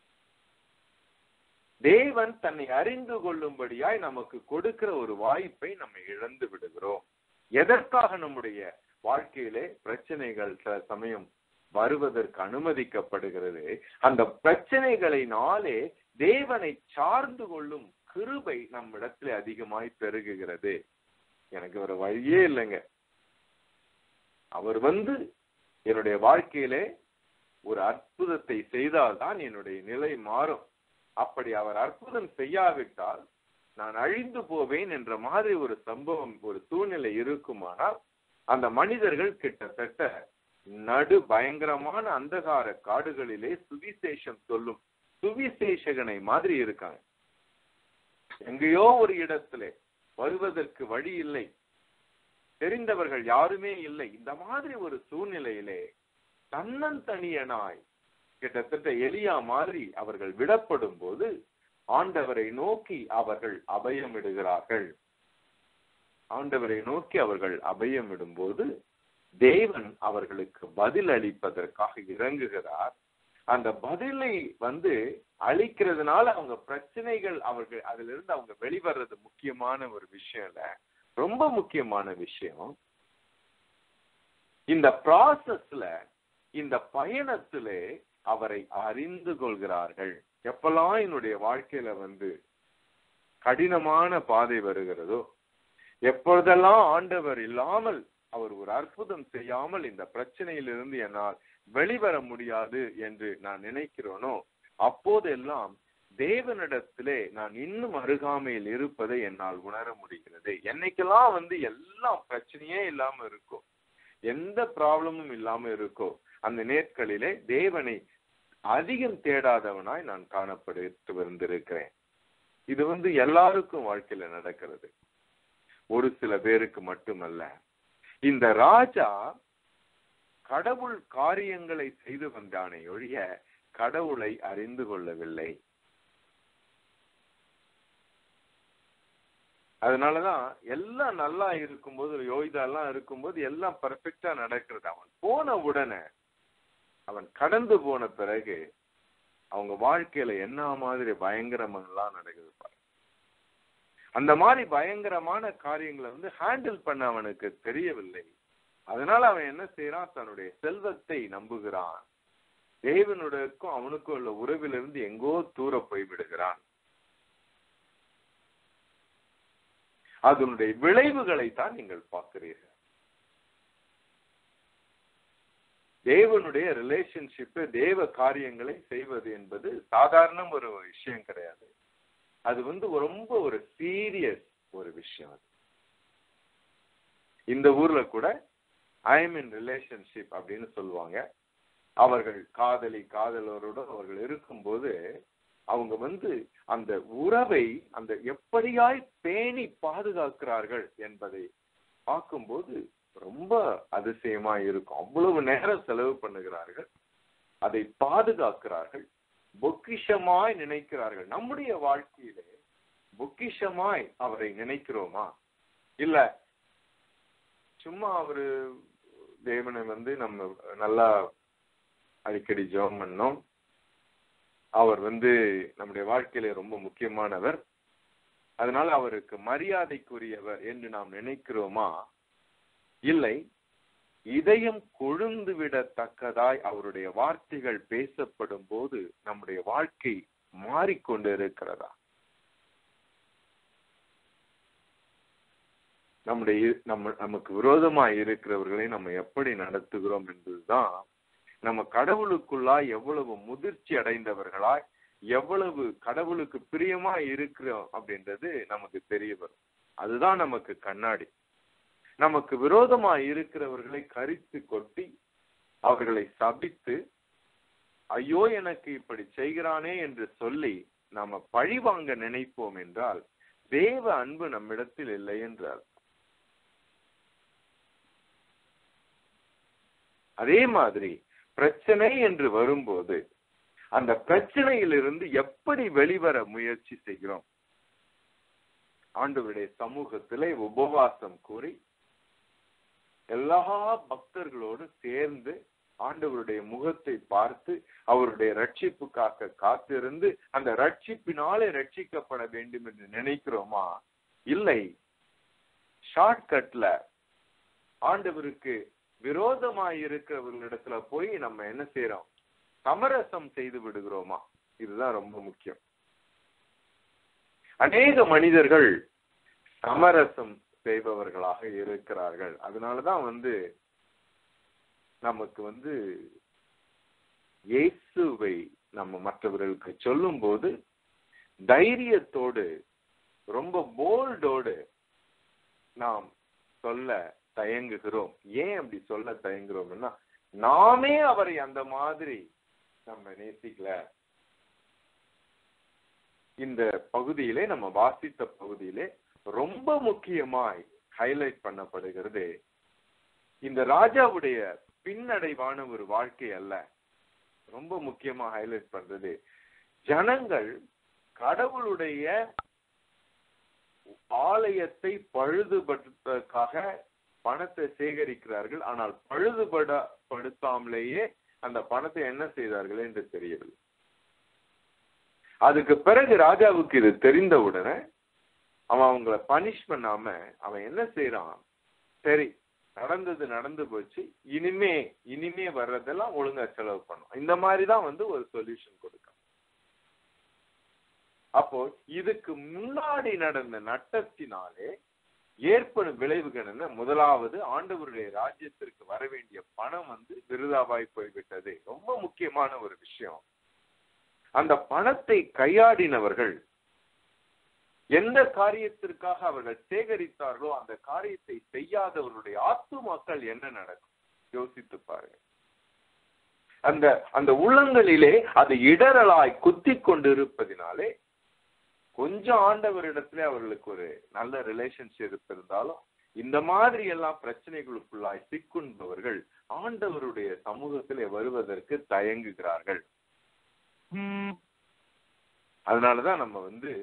S1: தேவன் தன்னை அறிந்து கொள்ளும்படியாய் நமக்கு கொடுக்கிற ஒரு வாய்ப்பை நம்ம இழந்து விடுகிறோம். எதற்காக நம்முடைய வாழ்க்கையிலே பிரச்சனைகள் சில சமயம் வருவதற்கு அனுமதிக்கப்படுகிறது? அந்த பிரச்சனைகளினாலே தேவனை சார்ந்து கொள்ளும் கிருபை நம்மிடத்துல அதிகமாய் பெருகுகிறது. எனக்கு ஒரு வழியே இல்லைங்க, அவர் என்னுடைய வாழ்க்கையிலே ஒரு அற்புதத்தை செய்தால்தான் என்னுடைய நிலை மாறும். அப்படி அவர் அற்புதம் செய்யாவிட்டால் நான் அழிந்து போவேன் என்ற மாதிரி ஒரு சம்பவம், ஒரு சூழ்நிலை இருக்குமானால் அந்த மனிதர்கள் கிட்டத்தட்ட நடு பயங்கரமான அந்தகார காடுகளிலே சுவிசேஷம் சொல்லும் சுவிசேஷகனை மாதிரி இருக்காங்க. எங்கேயோ ஒரு இடத்துல வருவதற்கு வழி இல்லை, தெரிந்தவர்கள் யாருமே இல்லை. இந்த மாதிரி ஒரு சூழ்நிலையிலே தன்னந்தனியனாய் கிட்டத்தட்ட எலியா மாதிரி அவர்கள் விடப்படும் போது ஆண்டவரை நோக்கி அவர்கள் அபயமிடுகிறார்கள். ஆண்டவரை நோக்கி அவர்கள் அபயமிடும்போது தேவன் அவர்களுக்கு பதில் அளிப்பதற்காக இறங்குகிறார். அந்த பதிலை அளிக்கிறதுனால அவங்க பிரச்சனைகள், அவர்கள் அதுல இருந்து அவங்க வெளிவர்றது முக்கியமான ஒரு விஷயம் இல்ல, ரொம்ப முக்கியமான விஷயம். இந்த ப்ராசஸ்ல, இந்த பயணத்திலே அவரை அறிந்து கொள்கிறார்கள். எப்பெல்லாம் என்னுடைய வாழ்க்கையில கடினமான பாதை வருகிறதோ, எப்பொழுதெல்லாம் ஆண்டவர் இல்லாமல், அவர் ஒரு அற்புதம் செய்யாமல் இந்த பிரச்சனையிலிருந்து என்னால் வெளிவர முடியாது என்று நான் நினைக்கிறேனோ, அப்போதெல்லாம் தேவனிடத்திலே நான் இன்னும் அருகாமையில் இருப்பதை என்னால் உணர முடிகிறது. என்னைக்கெல்லாம் எல்லாம் பிரச்சனையே இல்லாம இருக்கோ, எந்த ப்ராப்ளமும் இல்லாம இருக்கோ, அந்த நேர்களிலே தேவனை அதிகம் தேடாதவனாய் நான் காணப்பட்டு வந்திருக்கிறேன். இது எல்லாருக்கும் வாழ்க்கையில நடக்கிறது, ஒரு சில பேருக்கு மட்டுமல்ல. இந்த ராஜா கடவுள் காரியங்களை செய்து வந்தானே ஒழிய கடவுளை அறிந்து கொள்ளவில்லை. அதனாலதான் எல்லாம் நல்லா இருக்கும்போது, யோகிதா எல்லாம் இருக்கும்போது எல்லாம் பர்ஃபெக்டா நடக்கிறது. அவன் போன உடனே, அவன் கடந்து போன பிறகு அவங்க வாழ்க்கையில என்ன மாதிரி பயங்கரமெல்லாம் நடக்குது பாரு. அந்த மாதிரி பயங்கரமான காரியங்களை ஹேண்டில் பண்ண அவனுக்கு தெரியவில்லை. அதனால அவன் என்ன செய்யறான்? தன்னுடைய செல்வத்தை நம்புகிறான். தேவனுடையக்கும் அவனுக்கும் உள்ள உறவிலிருந்து எங்கோ தூர போய் விடுகிறான். அதனுடைய விளைவுகளை தான் நீங்கள் பார்க்கிறீர்கள். தேவனுடைய ரிலேஷன்ஷிப், தேவ காரியங்களை செய்வது என்பது சாதாரண ஒரு விஷயம் கிடையாது. அது ரொம்ப ஒரு சீரியஸ் ஒரு விஷயம். இந்த ஊர்ல கூட ஐ எம் இன் ரிலேஷன்ஷிப் அப்படின்னு சொல்லுவாங்க. அவர்கள் காதலரோட அவர்கள் இருக்கும்போது அவங்க அந்த உறவை அந்த எப்படியாய் பேணி பாதுகாக்கிறார்கள் என்பதை பார்க்கும்போது ரொம்ப அதிசயமா இருக்கும். அவ்வளவு நேரம் செலவு பண்ணுகிறார்கள், அதை பாதுகாக்கிறார்கள், பொக்கிஷமாய் நினைக்கிறார்கள். நம்முடைய வாழ்க்கையிலே பொக்கிஷமாய் அவரை நினைக்கிறோமா? இல்ல சும்மா அவரு தேவனை நம்ம நல்லா அடிக்கடி ஜெபம் பண்ணோம், அவர் நம்முடைய வாழ்க்கையில ரொம்ப முக்கியமானவர், அதனால அவருக்கு மரியாதைக்குரியவர் என்று நாம் நினைக்கிறோமா? இல்லை, இதயம் கொழுந்து விடத்தக்கதாய் அவருடைய வார்த்தைகள் பேசப்படும் போது நம்முடைய வாழ்க்கை மாறிக்கொண்டு இருக்கிறதா? நமக்கு விரோதமாய் இருக்கிறவர்களை நம்ம எப்படி நடத்துகிறோம் என்பதுதான் நம்ம கடவுளுக்குள்ளாய் எவ்வளவு முதிர்ச்சி அடைந்தவர்களாய், எவ்வளவு கடவுளுக்கு பிரியமா இருக்கிறோம் அப்படின்றது நமக்கு தெரிய வரும். அதுதான் நமக்கு கண்ணாடி. நமக்கு விரோதமாய் இருக்கிறவர்களை கரித்து கொட்டி அவர்களை சபித்து, ஐயோ எனக்கு இப்படி செய்கிறானே என்று சொல்லி நாம பழி வாங்க நினைப்போம் என்றால் தேவ அன்பு நம்மிடத்தில் இல்லை என்றார். அதே மாதிரி பிரச்சனை என்று வரும்போது அந்த பிரச்சனையிலிருந்து எப்படி வெளிவர முயற்சி செய்கிறோம்? ஆண்டவருடைய சமூகத்திலே உபவாசம் கூறி எல்லா பக்தர்களோடு சேர்ந்து ஆண்டவருடைய முகத்தை பார்த்து அவருடைய ரட்சிப்புக்காக காத்திருந்து அந்த ரட்சிப்பினாலே ரட்சிக்கப்பட வேண்டும் என்று நினைக்கிறோமா? இல்லை, ஷார்ட்கட்ல ஆண்டவருக்கு விரோதமாய் இருக்கிறவர்களிடத்துல போய் நம்ம என்ன செய்யறோம்? சமரசம் செய்து விடுகிறோமா? இதுதான் ரொம்ப முக்கியம். அநேக மனிதர்கள் சமரசம் செய்பவர்களாக இருக்கிறார்கள். அதனாலதான் நமக்கு இயேசுவை நம்ம மற்றவர்களுக்கு சொல்லும் போது தைரியத்தோடு ரொம்ப போல்டோடு நாம் சொல்ல தயங்குகிறோம். ஏன் அப்படி சொல்ல தயங்குறோம்னா, நாமே அவரை அந்த மாதிரி நம்ம நேசிக்கல. இந்த பகுதியிலே நம்ம வாசித்த பகுதியிலே ரொம்ப முக்கியமாய் ஹைலைட் பண்ணப்படுகிறது இந்த ராஜாவுடைய பின்னடைவான ஒரு வாழ்க்கை அல்ல. ரொம்ப முக்கியமா ஹைலைட் பண்றது, ஜனங்கள் கடவுளுடைய ஆலயத்தை பழுதுபடுத்துவதற்காக பணத்தை சேகரிக்கிறார்கள். ஆனால் பழுதுபடுத்தாமலேயே அந்த பணத்தை என்ன செய்தார்கள் என்று தெரியவில்லை. அதுக்கு பிறகு ராஜாவுக்கு இது தெரிந்தவுடனே அவன் அவங்கள பனிஷ் பண்ணாம அவன் என்ன செய்யறான்? சரி, நடந்தது நடந்து போச்சு, இனிமே வர்றதெல்லாம் ஒழுங்கா செலவு பண்ணும். இந்த மாதிரிதான் ஒரு சொல்யூஷன் கொடுக்க. அப்போ இதுக்கு முன்னாடி நடந்த நட்டத்தினாலே ஏற்படும் விளைவுகள் என்ன? முதலாவது, ஆண்டவருடைய ராஜ்யத்திற்கு வர வேண்டிய பணம் விருதாவாய் போய்விட்டது. ரொம்ப முக்கியமான ஒரு விஷயம். அந்த பணத்தை கையாடினவர்கள் எந்த காரியத்திற்காக அவர்கள் சேகரித்தார்களோ அந்த காரியத்தை செய்யாதவர்களுடைய ஆத்துமாக்கள் என்ன நடக்கும் யோசித்து பாருங்க. அந்த உள்ளங்களிலே அது இடரலாய் குத்தி கொண்டிருப்பதினாலே கொஞ்சம் ஆண்டவரிடத்திலே அவர்களுக்கு ஒரு நல்ல ரிலேஷன்ஷிப் இருந்தாலும் இந்த மாதிரி எல்லாம் பிரச்சனைகளுக்குள்ளாய் சிக்குண்டவர்கள் ஆண்டவருடைய சமூகத்திலே வருவதற்கு தயங்குகிறார்கள். அதனாலதான் நம்ம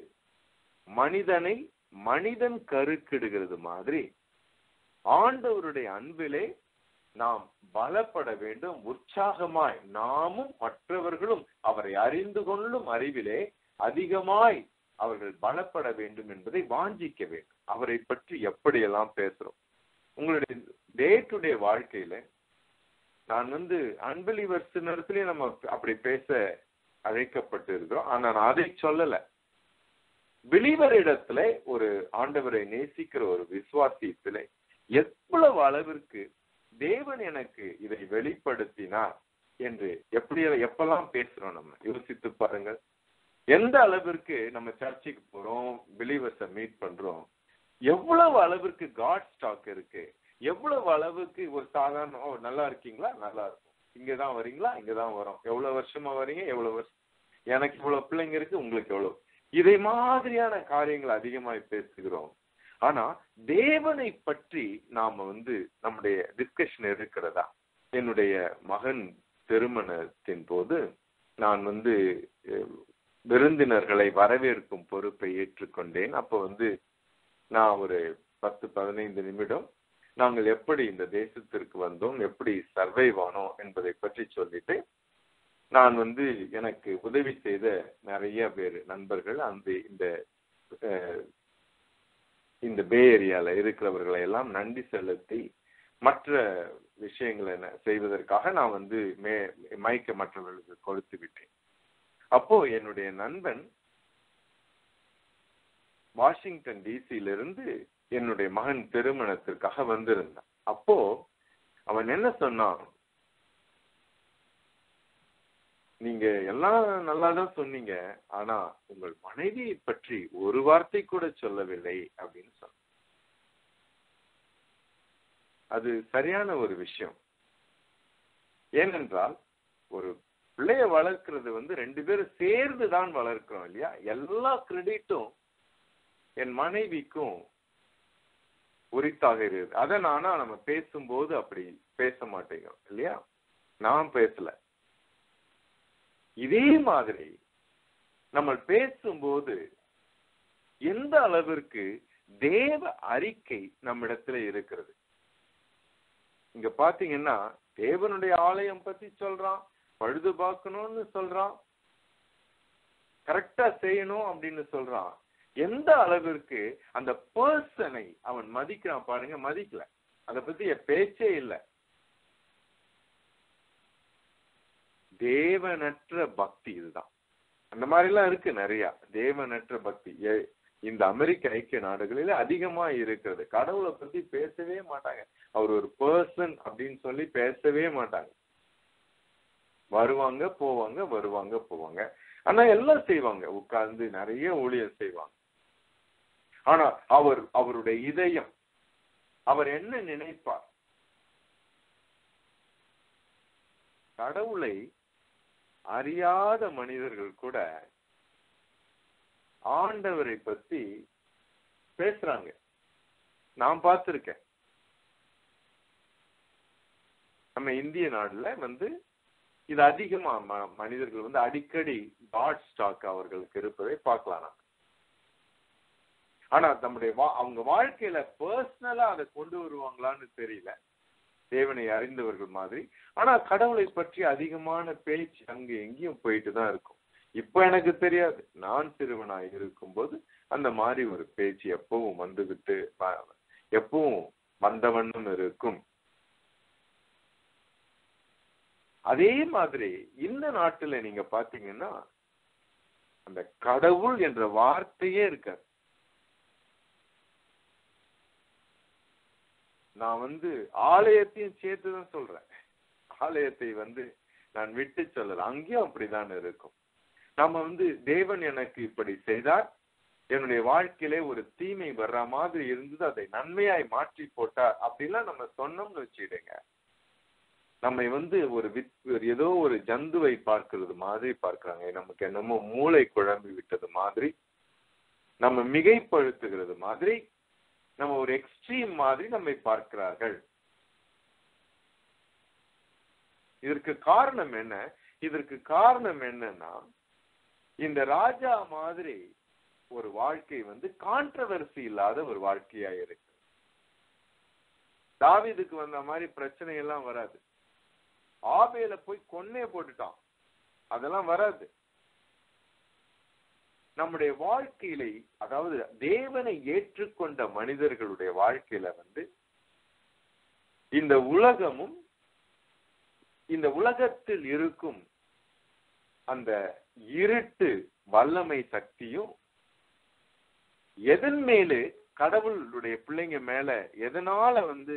S1: மனிதன் கருக்கிடுகிறது மாதிரி ஆண்டவருடைய அன்பிலே நாம் பலப்பட வேண்டும். உற்சாகமாய் நாமும் மற்றவர்களும் அவரை அறிந்து கொள்ளும் அறிவிலே அதிகமாய் அவர்கள் பலப்பட வேண்டும் என்பதை வாஞ்சிக்க வேண்டும். அவரை பற்றி எப்படியெல்லாம் பேசுறோம். உங்களுடைய டே டு டே வாழ்க்கையில நான் அன்பிலீவர்ஸ் நேரத்திலே நம்ம அப்படி பேச அழைக்கப்பட்டு இருக்கிறோம். ஆனா நான் அதை சொல்லல. பிலீவர் இடத்துல ஒரு ஆண்டவரை நேசிக்கிற ஒரு விசுவாசியத்திலே எவ்வளவு அளவிற்கு தேவன் எனக்கு இதை வெளிப்படுத்தினார் என்று எப்பெல்லாம் பேசுறோம் நம்ம யோசித்து பாருங்கள். எந்த அளவிற்கு நம்ம சர்ச்சுக்கு போறோம், பிலீவர்ஸை மீட் பண்றோம், எவ்வளவு அளவிற்கு காட் ஸ்டாக் இருக்கு, எவ்வளவு அளவுக்கு ஒரு சாதாரண நல்லா இருக்கீங்களா, நல்லா இருக்கும், இங்கதான் வரீங்களா, இங்கதான் வரோம், எவ்வளவு வருஷமா வரீங்க, எவ்வளவு வருஷம், எனக்கு இவ்வளவு பிள்ளைங்க இருக்கு, உங்களுக்கு எவ்வளவு, இதை மாதிரியான காரியங்கள் அதிகமாய் பேசுகிறோம். ஆனா தேவனை பற்றி நாம நம்முடைய டிஸ்கஷன் இருக்கிறதா? என்னுடைய மகன் திருமணத்தின் போது நான் விருந்தினர்களை வரவேற்கும் பொறுப்பை ஏற்றுக்கொண்டேன். அப்போ நான் ஒரு 10-15 நிமிடம் நாங்கள் எப்படி இந்த தேசத்திற்கு வந்தோம், எப்படி சர்வைவ் ஆனோம் என்பதை பற்றி சொல்லிட்டு நான் எனக்கு உதவி செய்த நிறைய பேர் நண்பர்கள் இந்த பே ஏரியால இருக்கிறவர்களை எல்லாம் நன்றி செலுத்தி மற்ற விஷயங்களை செய்வதற்காக நான் மைக்க மற்றவர்களுக்கு கொடுத்து விட்டேன். அப்போ என்னுடைய நண்பன் வாஷிங்டன் டிசியிலிருந்து என்னுடைய மகன் திருமணத்திற்காக வந்திருந்தான். அப்போ அவன் என்ன சொன்னான், நீங்க எல்லாம் நல்லாதான் சொன்னீங்க, ஆனா உங்கள் மனைவியை பற்றி ஒரு வார்த்தை கூட சொல்லவில்லை அப்படின்னு சொன்ன. அது சரியான ஒரு விஷயம். ஏனென்றால் ஒரு பிள்ளைய வளர்க்கிறது 2 பேரும் சேர்ந்துதான் வளர்க்கிறோம் இல்லையா? எல்லா கிரெடிட்டும் என் மனைவிக்கும் உரித்தாக இருக்குது. அதை நம்ம பேசும்போது அப்படி பேச மாட்டேங்கிறோம் இல்லையா? நான் பேசல. இதே மாதிரி நம்ம பேசும்போது எந்த அளவிற்கு தேவ அறிக்கை நம்மிடத்துல இருக்கிறது. இங்க பாத்தீங்கன்னா தேவனுடைய ஆலயம் பத்தி சொல்றான், பழுது பார்க்கணும்னு சொல்றான், கரெக்டா செய்யணும் அப்படின்னு சொல்றான். எந்த அளவிற்கு அந்த பர்சனை அவன் மதிக்கிறான் பாருங்க. மதிக்கல, அதை பத்தி பேச்சே இல்லை. தேவனற்ற பக்தி இதுதான். அந்த மாதிரி எல்லாம் இருக்கு நிறைய தேவனற்ற பக்தி. இந்த அமெரிக்க ஐக்கிய நாடுகளில அதிகமா இருக்கிறது. கடவுளை பத்தி பேசவே மாட்டாங்க. அவர் ஒரு பர்சன் அப்படின்னு சொல்லி பேசவே மாட்டாங்க. வருவாங்க போவாங்க, வருவாங்க போவாங்க. ஆனா எல்லாம் செய்வாங்க, உட்கார்ந்து நிறைய ஊழியர் செய்வாங்க. ஆனா அவருடைய இதயம், அவர் என்ன நினைப்பார்? கடவுளை அறியாத மனிதர்கள் கூட ஆண்டவரை பத்தி பேசுறாங்க. நான் பார்த்திருக்கேன். நம்ம இந்திய நாடுல இது அதிகமா மனிதர்கள் அடிக்கடி காட் ஸ்டாக் அவர்களுக்கு இருப்பதை பார்க்கலாம். ஆனா நம்முடைய அவங்க வாழ்க்கையில பர்சனலா அதை கொண்டு வருவாங்களான்னு தெரியல, தேவனை அறிந்தவர்கள் மாதிரி. ஆனா கடவுளை பற்றி அதிகமான பேச்சு அங்க எங்கேயும் போயிட்டு தான் இருக்கும். இப்ப எனக்கு தெரியாது, நான் சிறுவனாய் இருக்கும்போது அந்த மாதிரி ஒரு பேச்சு எப்பவும் வந்துகிட்டு எப்பவும் வந்தவண்ணம் இருக்கும். அதே மாதிரி இந்த நாட்டுல நீங்க பாத்தீங்கன்னா அந்த கடவுள் என்ற வார்த்தையே இருக்காது. நான் ஆலயத்தையும் சேர்த்துதான் சொல்றேன். ஆலயத்தை நான் விட்டு சொல்லல, அங்கேயும் அப்படிதான் இருக்கும். நம்ம தேவன் எனக்கு இப்படி செய்தார், என்னுடைய வாழ்க்கையிலே ஒரு தீமை வர்ற மாதிரி இருந்தது, அதை நன்மையாய் மாற்றி போட்டார் அப்படிலாம் நம்ம சொன்னோம்னு வச்சுடுங்க, நம்ம ஒரு ஏதோ ஒரு ஜந்துவை பார்க்கிறது மாதிரி பார்க்கிறாங்க. நமக்கு என்னமோ மூளை குழம்பி விட்டது மாதிரி, நம்ம மிகைப்படுத்துகிறது மாதிரி, நம்ம ஒரு எக்ஸ்ட்ரீம் மாதிரி நம்மை பார்க்கிறார்கள். இதற்கு காரணம் என்ன? இதற்கு காரணம் என்னன்னா, இந்த ராஜா மாதிரி ஒரு வாழ்க்கை கான்ட்ரவர்சி இல்லாத ஒரு வாழ்க்கையா இருக்கு. தாவீதுக்கு வந்த மாதிரி பிரச்சனை எல்லாம் வராது. ஆபேல போய் கொன்னே போட்டுட்டான், அதெல்லாம் வராது. நம்முடைய வாழ்க்கையில, அதாவது தேவனை ஏற்றுக்கொண்ட மனிதர்களுடைய வாழ்க்கையில இந்த உலகமும் இந்த உலகத்தில் இருக்கும் அந்த இருட்டு வல்லமை சக்தியும் எதன் மேலே கடவுளுடைய பிள்ளைங்க மேல, எதனால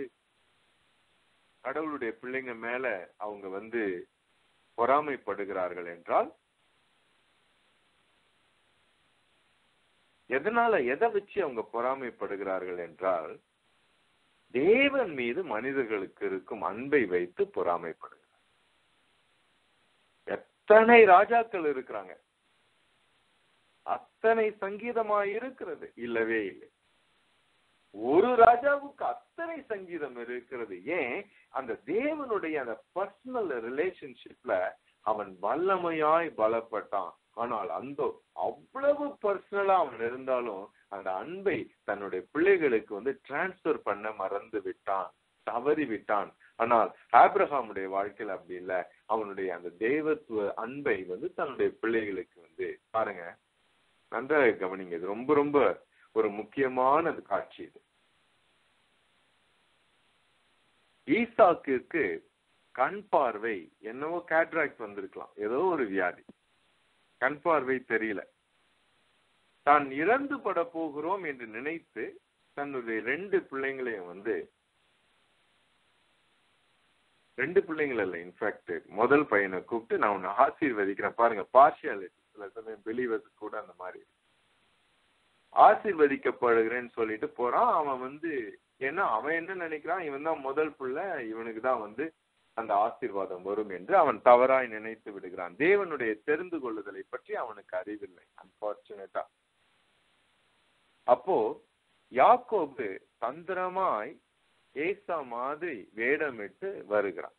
S1: கடவுளுடைய பிள்ளைங்க மேல அவங்க பொறாமைப்படுகிறார்கள் என்றால், எதனால, எதை வச்சு அவங்க பொறாமைப்படுகிறார்கள் என்றால், தேவன் மீது மனிதர்களுக்கு இருக்கும் அன்பை வைத்து பொறாமைப்படுகிறார். எத்தனை ராஜாக்கள் இருக்கிறாங்க, அத்தனை சங்கீதமாய் இருக்கிறது? இல்லவே இல்லை. ஒரு ராஜாவுக்கு அத்தனை சங்கீதம் இருக்கிறது. ஏன்? அந்த தேவனுடைய அந்த பர்சனல் ரிலேஷன்ஷிப்ல அவன் வல்லமையாய் பலப்பட்டான். ஆனால் அந்த அவ்வளவு பர்சனலா அவன் இருந்தாலும் அந்த அன்பை தன்னுடைய பிள்ளைகளுக்கு டிரான்ஸ்பர் பண்ண மறந்து விட்டான், தவறி விட்டான். ஆனால் ஆபிரகாமுடைய வாழ்க்கையில் அப்படி இல்லை. அவனுடைய அந்த தெய்வத்துவ அன்பை தன்னுடைய பிள்ளைகளுக்கு பாருங்க, நன்றாக கவனிங்க. இது ரொம்ப ரொம்ப ஒரு முக்கியமான காட்சி. இது ஈசாக்கிற்கு கண் பார்வை என்னவோ கேட்ராக்ட் வந்திருக்கலாம், ஏதோ ஒரு வியாதி, கண் பார்வை தெரியல. தான் இறந்து பட போகிறோம் என்று நினைத்து தன்னுடைய 2 பிள்ளைங்களையும் 2 பிள்ளைங்கள் இல்ல, இன்ஃபேக்ட் முதல் பையனை கூப்பிட்டு நான் உன்னை ஆசீர்வதிக்கிறேன். பாருங்க, பார்ஷியாலிட்டி. சில சமயம் பிலீவர்ஸ் கூட அந்த மாதிரி ஆசீர்வதிக்கப்படுகிறேன்னு சொல்லிட்டு போறான். அவன் ஏன்னா அவன் என்ன நினைக்கிறான், இவன் தான் முதல் பிள்ளை, இவனுக்கு தான் அந்த ஆசீர்வாதம் வரும் என்று அவன் தவறாய் நினைத்து விடுகிறான். தேவனுடைய தெரிந்து கொள்ளுதலை பற்றி அவனுக்கு அறிவில்லை, அன்பார்ச்சுனேட்டா. அப்போ யாக்கோபு தந்திரமாய் ஏசா மாதிரி வேடமிட்டு வருகிறான்,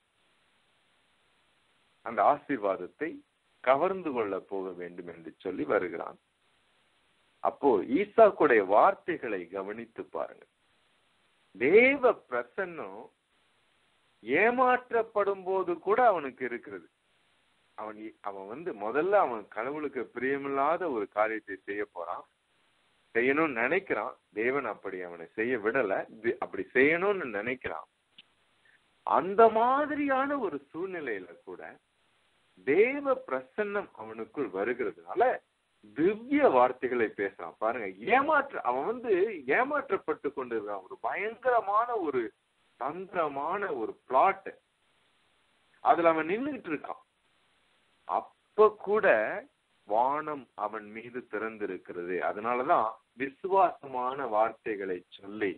S1: அந்த ஆசீர்வாதத்தை கவர்ந்து கொள்ள போக வேண்டும் என்று சொல்லி வருகிறான். அப்போ ஈசாக்குடைய வார்த்தைகளை கவனித்து பாருங்க. தேவ பிரசன்னம் ஏமாற்றப்படும் போது கூட அவனுக்கு இருக்கிறது. அவன் முதல்ல அவன் கடவுளுக்கு பிரியமில்லாத ஒரு காரியத்தை செய்ய போறான், செய்யணும்னு நினைக்கிறான். தேவன் அப்படி அவனை செய்ய விடல, அப்படி செய்யணும்னு நினைக்கிறான். அந்த மாதிரியான ஒரு சூழ்நிலையில கூட தேவ பிரசன்னம் அவனுக்குள் வருகிறதுனால திவ்ய வார்த்தைகளை பேசுறான். பாருங்க, அவன் ஏமாற்றப்பட்டு கொண்டிருக்கான். ஒரு பயங்கரமான ஒரு தந்திரமான ஒரு பிளாட், அதுல அவன் நின்றுட்டு இருக்கான். அப்ப கூட வானம் அவன் மீது திறந்திருக்கிறது. அதனாலதான் விசுவாசமான வார்த்தைகளை சொல்லி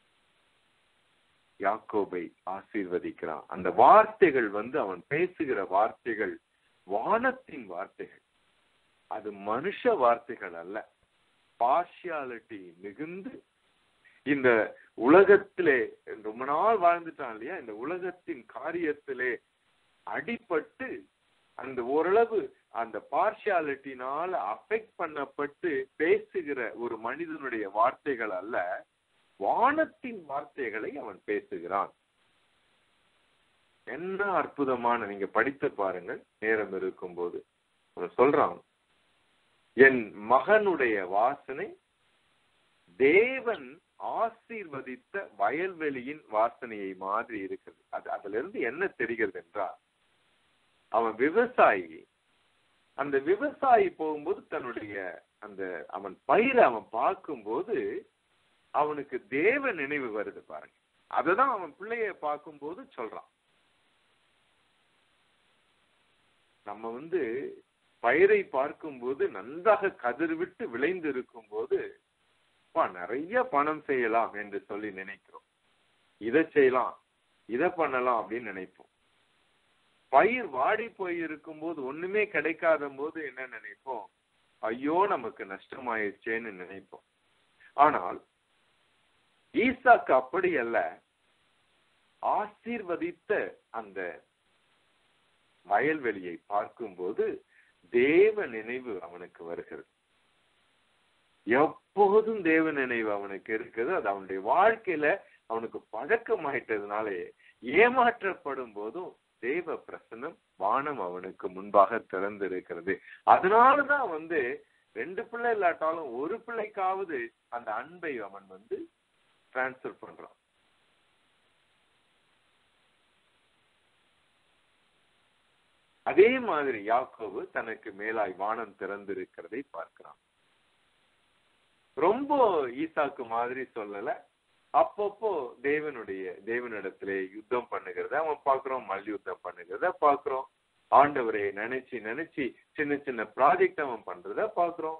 S1: யாக்கோபை ஆசீர்வதிக்கிறான். அந்த வார்த்தைகள் அவன் பேசுகிற வார்த்தைகள் வானத்தின் வார்த்தைகள், அது மனுஷ வார்த்தைகள் அல்ல. பார்ஷியாலிட்டி மிகுந்து இந்த உலகத்திலே ரொம்ப நாள் வாழ்ந்துட்டான் இல்லையா, இந்த உலகத்தின் காரியத்திலே அடிபட்டு அந்த ஓரளவு அந்த பார்ஷியாலிட்டினால அஃபெக்ட் பண்ணப்பட்டு பேசுகிற ஒரு மனிதனுடைய வார்த்தைகள் அல்ல, வானத்தின் வார்த்தைகளை அவன் பேசுகிறான். என்ன அற்புதமான, நீங்க படித்து பாருங்கள் நேரம் இருக்கும் போது. சொல்றான், என் மகனுடைய வாசனை தேவன் ஆசீர்வதித்த வயல்வெளியின் வாசனையை மாதிரி இருக்குது. அதுல இருந்து என்ன தெரிகிறது என்றால், அவன் விவசாயி. அந்த விவசாயி போகும்போது தன்னுடைய அந்த அவன் பயிரை அவன் பார்க்கும்போது அவனுக்கு தேவ நினைவு வருது பாருங்க. அததான் அவன் பிள்ளைய பார்க்கும்போது சொல்றான். நம்ம பயிரை பார்க்கும்போது நன்றாக கதிர்விட்டு விளைந்து இருக்கும் போது நிறைய பணம் செய்யலாம் என்று சொல்லி நினைக்கிறோம். இதை செய்யலாம், இதை பண்ணலாம் அப்படின்னு நினைப்போம். பயிர் வாடி போய் இருக்கும் போது, ஒண்ணுமே கிடைக்காத போது என்ன நினைப்போம்? ஐயோ நமக்கு நஷ்டமாயிடுச்சேன்னு நினைப்போம். ஆனால் ஈசாக்கு அப்படி அல்ல. ஆசீர்வதித்த அந்த வயல்வெளியை பார்க்கும்போது தேவ நினைவு அவனுக்கு வருகிறது. எப்போதும் தேவ நினைவு அவனுக்கு இருக்குது. அது அவனுடைய வாழ்க்கையில அவனுக்கு பழக்கமாயிட்டதுனாலே ஏமாற்றப்படும் போதும் தேவ பிரசன்னம் வானம் அவனுக்கு முன்பாக திறந்து இருக்கிறது. அதனாலதான் 2 பிள்ளை இல்லாட்டாலும் ஒரு பிள்ளைக்காவது அந்த அன்பை அவன் டிரான்ஸ்பர் பண்றான். அதே மாதிரி யாக்கோபு தனக்கு மேலாய் வானம் திறந்திருக்கிறதை பார்க்கிறான். ரொம்ப ஈசாக்கு மாதிரி சொல்லல. அப்பப்போ தேவனிடத்திலே யுத்தம் பண்ணுகிறத அவன் பார்க்கிறோம், மல்யுத்தம் பண்ணுகிறத பார்க்கிறோம். ஆண்டவரை நினைச்சு சின்ன சின்ன ப்ராஜெக்ட் அவன் பண்றத பார்க்கிறோம்.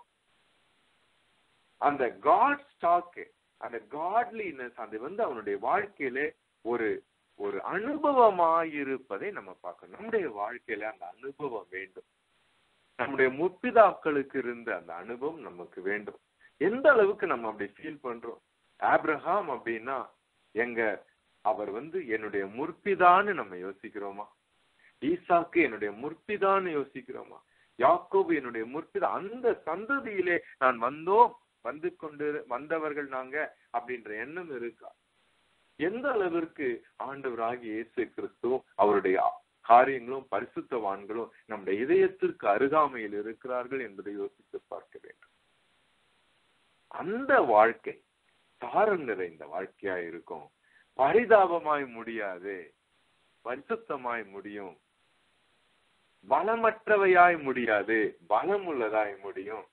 S1: அந்த காட் ஸ்டாக், அந்த காட்லினஸ் அது அவனுடைய வாழ்க்கையில ஒரு அனுபவமாயிருப்பதை நம்ம பார்க்கணும். நம்முடைய வாழ்க்கையில அந்த அனுபவம் வேண்டும். நம்முடைய முற்பிதாக்களுக்கு இருந்த அந்த அனுபவம் நமக்கு வேண்டும். எந்த அளவுக்கு நம்ம அப்படி ஃபீல் பண்றோம்? ஆபிரகாம் அப்படின்னா அவர் என்னுடைய முற்பிதான்னு நம்ம யோசிக்கிறோமா? ஈசாக்கு என்னுடைய முற்பிதான்னு யோசிக்கிறோமா? யாக்கோபு என்னுடைய முற்பிதா, அந்த சந்ததியிலே நான் வந்தவர்கள் நாங்க அப்படின்ற எண்ணம் இருக்கா? எந்த அளவிற்கு ஆண்டவராகிய இயேசு கிறிஸ்துவும் அவருடைய காரியங்களும் பரிசுத்தவான்களும் நம்முடைய இதயத்திற்கு அருகாமையில் இருக்கிறார்கள் என்பதை யோசித்து பார்க்க வேண்டும். அந்த வாழ்க்கை சாரம் நிறைந்த வாழ்க்கையா இருக்கும். பரிதாபமாய் முடியாது, பரிசுத்தமாய் முடியும். பலமற்றவையாய் முடியாது, பலம் உள்ளதாய் முடியும்.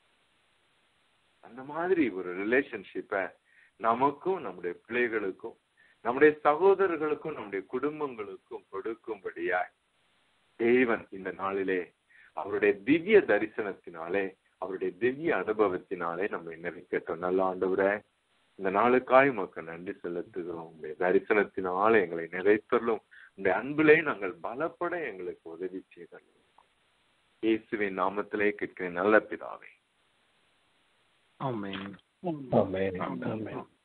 S1: அந்த மாதிரி ஒரு ரிலேஷன்ஷிப்பை நமக்கும் நம்முடைய பிள்ளைகளுக்கும் நம்முடைய சகோதரர்களுக்கும் நம்முடைய குடும்பங்களுக்கும் கொடுக்கும்படியாய் தேவன் இந்த நாளிலே அவருடைய திவ்ய தரிசனத்தினாலே, அவருடைய திவ்ய அனுபவத்தினாலே நம்மை நிறைக்கட்டும். நல்ல ஆண்டவரே, இந்த நாளுக்காய் உமக்கு நன்றி செலுத்துகிறோம். உங்களுடைய தரிசனத்தினால எங்களை நிறைத்தலும், உங்களுடைய அன்பிலே நாங்கள் பலப்பட எங்களுக்கு உதவி செய்தோம். இயேசுவின் நாமத்திலே கேட்கிறேன் நல்ல பிதாவே.
S3: ஆமென்.
S4: ஆமென். ஆமென்.